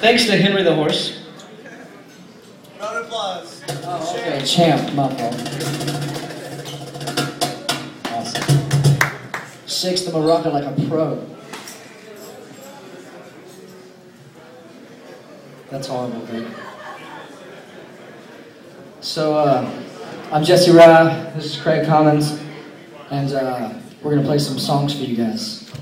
Thanks to Henry the Horse. Round of applause. Oh, okay. Champ, my fault. Awesome. Shakes the maraca like a pro. That's horrible, dude. So, I'm Jesse Rya, this is Craig Commons, and we're gonna play some songs for you guys.